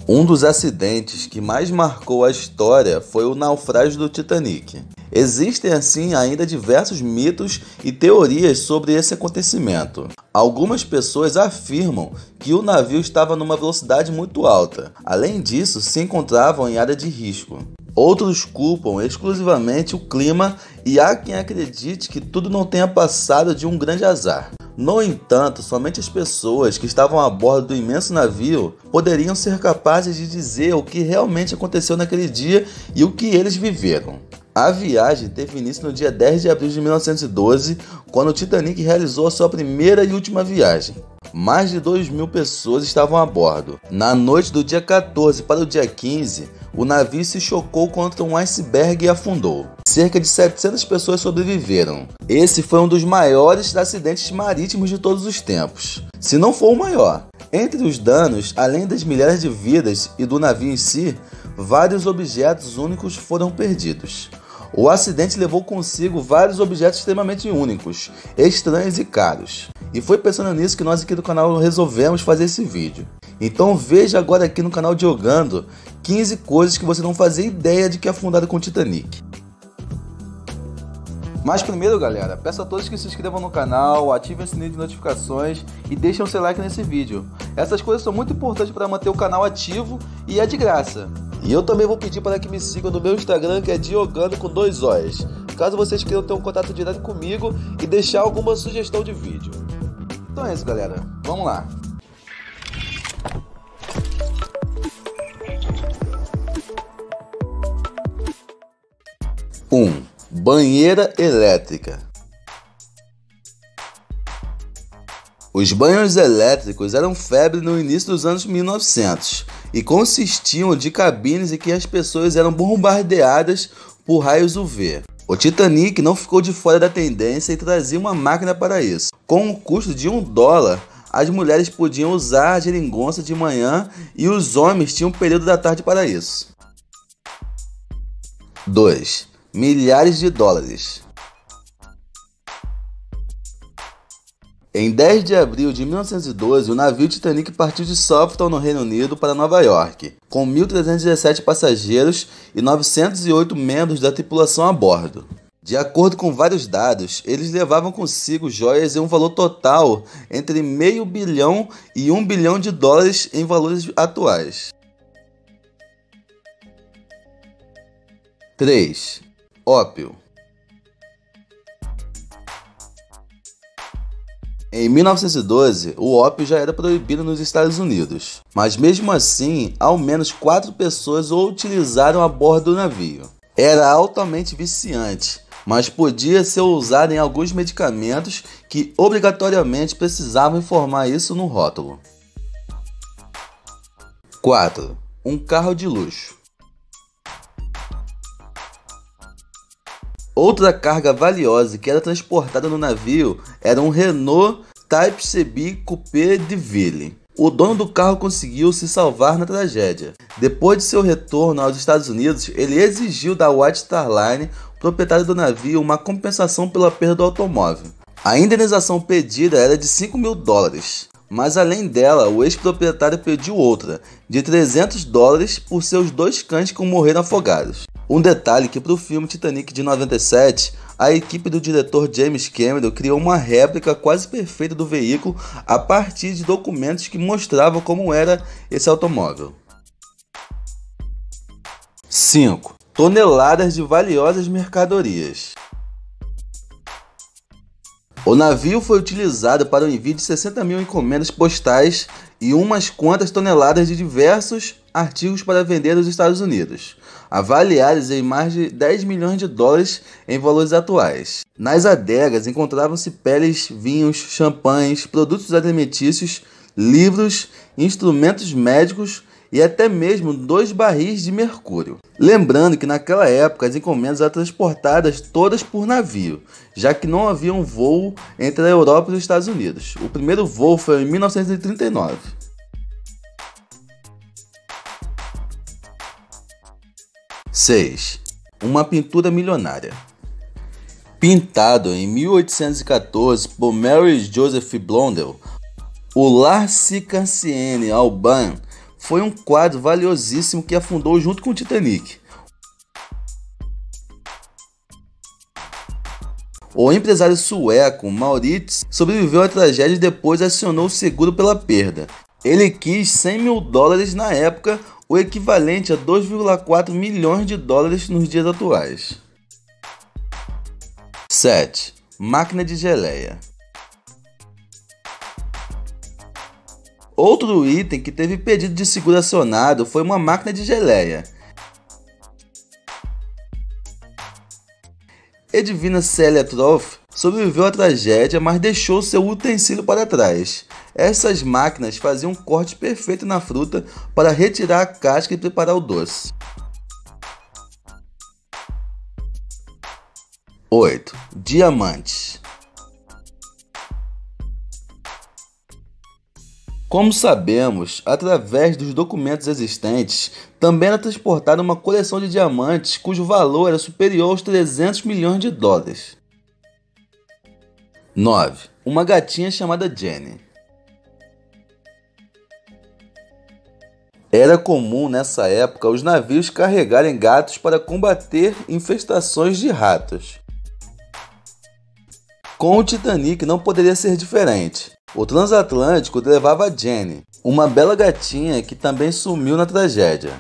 Um dos acidentes que mais marcou a história foi o naufrágio do Titanic. Existem assim ainda diversos mitos e teorias sobre esse acontecimento. Algumas pessoas afirmam que o navio estava numa velocidade muito alta. Além disso, se encontravam em área de risco. Outros culpam exclusivamente o clima e há quem acredite que tudo não tenha passado de um grande azar. No entanto, somente as pessoas que estavam a bordo do imenso navio poderiam ser capazes de dizer o que realmente aconteceu naquele dia e o que eles viveram. A viagem teve início no dia 10 de abril de 1912, quando o Titanic realizou a sua primeira e última viagem. Mais de 2.000 pessoas estavam a bordo. Na noite do dia 14 para o dia 15, o navio se chocou contra um iceberg e afundou. Cerca de 700 pessoas sobreviveram. Esse foi um dos maiores acidentes marítimos de todos os tempos, se não for o maior. Entre os danos, além das milhares de vidas e do navio em si, vários objetos únicos foram perdidos. O acidente levou consigo vários objetos extremamente únicos, estranhos e caros. E foi pensando nisso que nós aqui do canal resolvemos fazer esse vídeo. Então veja agora aqui no canal Diogando 15 coisas que você não fazia ideia de que afundaram com o Titanic. Mas primeiro, galera, peço a todos que se inscrevam no canal, ativem o sininho de notificações e deixem o seu like nesse vídeo. Essas coisas são muito importantes para manter o canal ativo e é de graça. E eu também vou pedir para que me sigam no meu Instagram, que é Diogando com 2 Os, caso vocês queiram ter um contato direto comigo e deixar alguma sugestão de vídeo. Então é isso, galera, vamos lá. Banheira elétrica. Os banhos elétricos eram febre no início dos anos 1900 e consistiam de cabines em que as pessoas eram bombardeadas por raios UV. O Titanic não ficou de fora da tendência e trazia uma máquina para isso. Com um custo de $1, as mulheres podiam usar a geringonça de manhã e os homens tinham um período da tarde para isso. 2. Milhares de dólares. Em 10 de abril de 1912, o navio Titanic partiu de Southampton, no Reino Unido, para Nova York, com 1.317 passageiros e 908 membros da tripulação a bordo. De acordo com vários dados, eles levavam consigo joias em um valor total entre $500 milhão e $1 bilhão em valores atuais. 3. Ópio. Em 1912, o ópio já era proibido nos Estados Unidos, mas mesmo assim, ao menos 4 pessoas o utilizaram a bordo do navio. Era altamente viciante, mas podia ser usado em alguns medicamentos que obrigatoriamente precisavam informar isso no rótulo. 4. Um carro de luxo. Outra carga valiosa que era transportada no navio era um Renault Type CB Coupé de Ville. O dono do carro conseguiu se salvar na tragédia. Depois de seu retorno aos Estados Unidos, ele exigiu da White Star Line, proprietário do navio, uma compensação pela perda do automóvel. A indenização pedida era de $5.000, mas além dela, o ex-proprietário pediu outra, de $300 por seus 2 cães que morreram afogados. Um detalhe que para o filme Titanic de 97, a equipe do diretor James Cameron criou uma réplica quase perfeita do veículo a partir de documentos que mostravam como era esse automóvel. 5. Toneladas de valiosas mercadorias. O navio foi utilizado para o envio de 60 mil encomendas postais e umas quantas toneladas de diversos artigos para vender nos Estados Unidos, avaliados em mais de $10 milhões em valores atuais. Nas adegas encontravam-se peles, vinhos, champanhes, produtos alimentícios, livros, instrumentos médicos e até mesmo 2 barris de mercúrio. Lembrando que naquela época as encomendas eram transportadas todas por navio, já que não havia um voo entre a Europa e os Estados Unidos. O primeiro voo foi em 1939. 6. Uma pintura milionária. Pintado em 1814 por Mary Joseph Blondel, o L'Arc-en-Ciel Auban foi um quadro valiosíssimo que afundou junto com o Titanic. O empresário sueco Maurits sobreviveu à tragédia e depois acionou o seguro pela perda. Ele quis 100 mil dólares na época, o equivalente a 2,4 milhões de dólares nos dias atuais. 7. Máquina de geleia. Outro item que teve pedido de seguro acionado foi uma máquina de geleia. Edvina Celia Troff sobreviveu à tragédia, mas deixou seu utensílio para trás. Essas máquinas faziam um corte perfeito na fruta para retirar a casca e preparar o doce. 8. Diamantes. Como sabemos, através dos documentos existentes, também era transportada uma coleção de diamantes cujo valor era superior aos 300 milhões de dólares. 9. Uma gatinha chamada Jenny. Era comum nessa época os navios carregarem gatos para combater infestações de ratos. Com o Titanic não poderia ser diferente. O transatlântico levava a Jenny, uma bela gatinha que também sumiu na tragédia.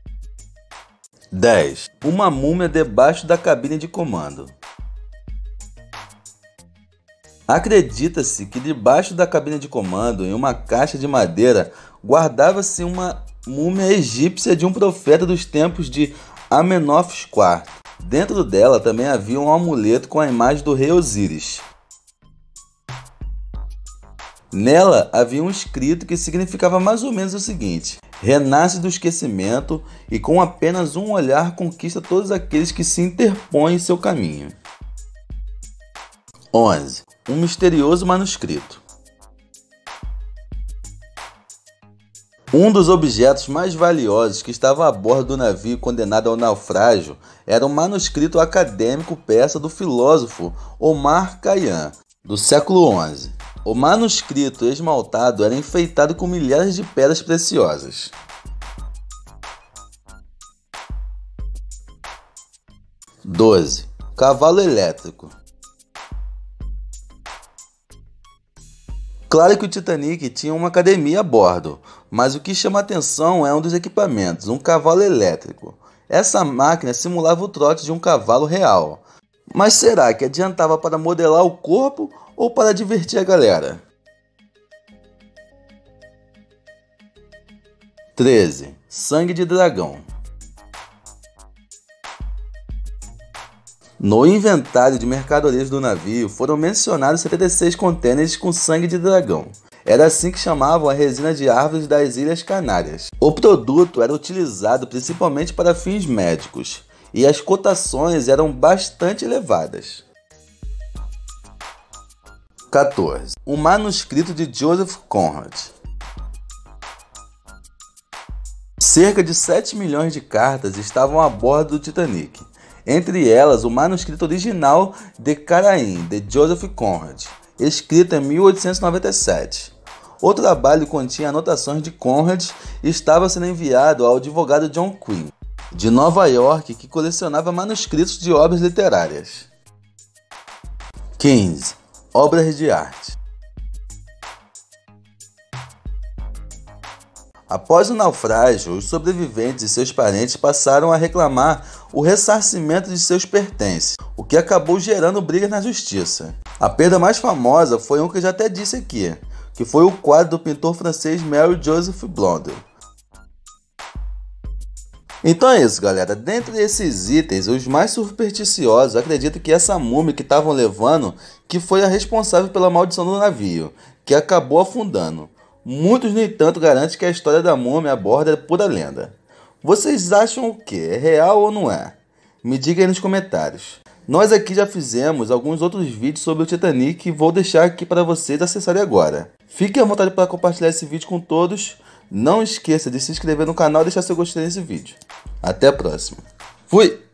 10. Uma múmia debaixo da cabine de comando. Acredita-se que debaixo da cabine de comando, em uma caixa de madeira, guardava-se uma múmia egípcia de um profeta dos tempos de Amenófis IV. Dentro dela também havia um amuleto com a imagem do rei Osíris. Nela havia um escrito que significava mais ou menos o seguinte: renasce do esquecimento e com apenas um olhar conquista todos aqueles que se interpõem em seu caminho. 11. Um misterioso manuscrito. Um dos objetos mais valiosos que estava a bordo do navio condenado ao naufrágio era um manuscrito acadêmico persa do filósofo Omar Khayyam, do século XI. O manuscrito esmaltado era enfeitado com milhares de pedras preciosas. 12. Cavalo elétrico. Claro que o Titanic tinha uma academia a bordo, mas o que chama atenção é um dos equipamentos, um cavalo elétrico. Essa máquina simulava o trote de um cavalo real. Mas será que adiantava para modelar o corpo ou para divertir a galera? 13. Sangue de dragão. No inventário de mercadorias do navio foram mencionados 76 contêineres com sangue de dragão. Era assim que chamavam a resina de árvores das Ilhas Canárias. O produto era utilizado principalmente para fins médicos e as cotações eram bastante elevadas. 14. Um manuscrito de Joseph Conrad. Cerca de 7 milhões de cartas estavam a bordo do Titanic. Entre elas, o manuscrito original de Caraim, de Joseph Conrad, escrito em 1897. O trabalho continha anotações de Conrad e estava sendo enviado ao advogado John Quinn, de Nova York, que colecionava manuscritos de obras literárias. 15. Obras de arte. Após o naufrágio, os sobreviventes e seus parentes passaram a reclamar o ressarcimento de seus pertences, o que acabou gerando brigas na justiça. A perda mais famosa foi um que eu já até disse aqui, que foi o quadro do pintor francês Marie-Joseph Blondel. Então é isso, galera. Dentre esses itens, os mais supersticiosos acreditam que essa múmia que estavam levando que foi a responsável pela maldição do navio, que acabou afundando. Muitos, no entanto, garantem que a história da múmia a bordo é pura lenda. Vocês acham o que? É real ou não é? Me diga aí nos comentários. Nós aqui já fizemos alguns outros vídeos sobre o Titanic e vou deixar aqui para vocês acessarem agora. Fiquem à vontade para compartilhar esse vídeo com todos. Não esqueça de se inscrever no canal e deixar seu gostei nesse vídeo. Até a próxima. Fui!